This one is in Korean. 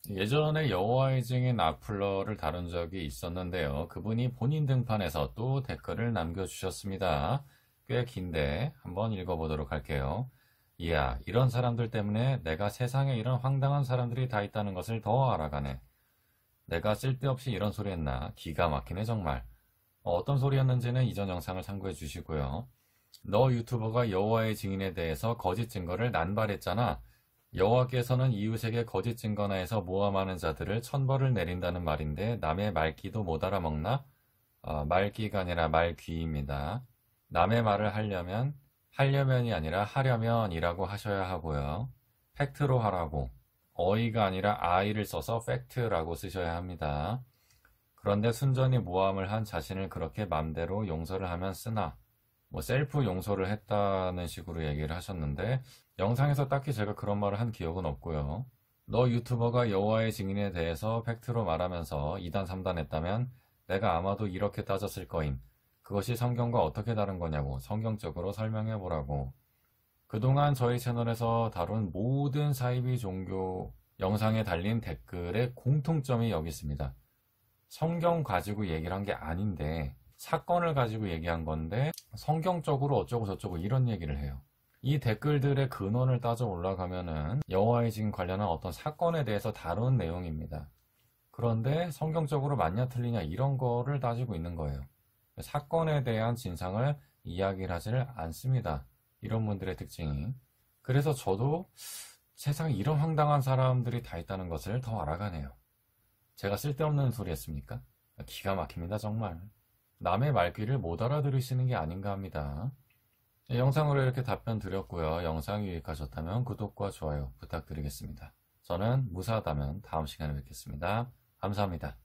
예전에 여호와의 증인 악플러를 다룬 적이 있었는데요. 그분이 본인 등판에서 또 댓글을 남겨주셨습니다. 꽤 긴데 한번 읽어보도록 할게요. 이야, 이런 사람들 때문에 내가 세상에 이런 황당한 사람들이 다 있다는 것을 더 알아가네. 내가 쓸데없이 이런 소리 했나? 기가 막히네 정말. 어떤 소리였는지는 이전 영상을 참고해 주시고요. 너 유튜버가 여호와의 증인에 대해서 거짓 증거를 난발했잖아. 여호와께서는 이웃에게 거짓 증거나 해서 모함하는 자들을 천벌을 내린다는 말인데 남의 말귀도 못 알아먹나? 말귀가 아니라 말귀입니다. 남의 말을 하려면이 아니라 하려면이라고 하셔야 하고요. 팩트로 하라고. 어이가 아니라 아이를 써서 팩트라고 쓰셔야 합니다. 그런데 순전히 모함을 한 자신을 그렇게 맘대로 용서를 하면 쓰나? 셀프 용서를 했다는 식으로 얘기를 하셨는데 영상에서 딱히 제가 그런 말을 한 기억은 없고요. 너 유튜버가 여호와의 증인에 대해서 팩트로 말하면서 2단 3단 했다면 내가 아마도 이렇게 따졌을 거임. 그것이 성경과 어떻게 다른 거냐고 성경적으로 설명해 보라고. 그동안 저희 채널에서 다룬 모든 사이비 종교 영상에 달린 댓글의 공통점이 여기 있습니다. 성경 가지고 얘기를 한 게 아닌데 사건을 가지고 얘기한 건데 성경적으로 어쩌고 저쩌고 이런 얘기를 해요. 이 댓글들의 근원을 따져 올라가면은 여호와의 증인 관련한 어떤 사건에 대해서 다룬 내용입니다. 그런데 성경적으로 맞냐 틀리냐 이런 거를 따지고 있는 거예요. 사건에 대한 진상을 이야기를 하지를 않습니다. 이런 분들의 특징이. 그래서 저도 세상에 이런 황당한 사람들이 다 있다는 것을 더 알아가네요. 제가 쓸데없는 소리 했습니까? 기가 막힙니다 정말. 남의 말귀를 못 알아들으시는 게 아닌가 합니다. 영상으로 이렇게 답변 드렸고요. 영상이 유익하셨다면 구독과 좋아요 부탁드리겠습니다. 저는 무사하다면 다음 시간에 뵙겠습니다. 감사합니다.